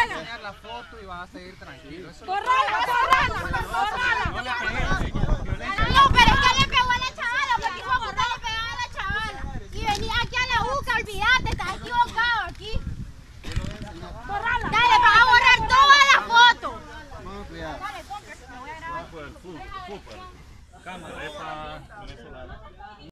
enseñar la foto y vas a seguir tranquilo. ¡Corrala! No le pegues. No, pero es que le pegó a la chavala, porque hijo de puta le pegaba a la chavala. Y venía aquí a la UCA, olvídate, estás equivocado aquí. ¡Corrala! Dale, vas a borrar toda la foto. Cuidado. Dale, compra, me voy a grabar. Cámara,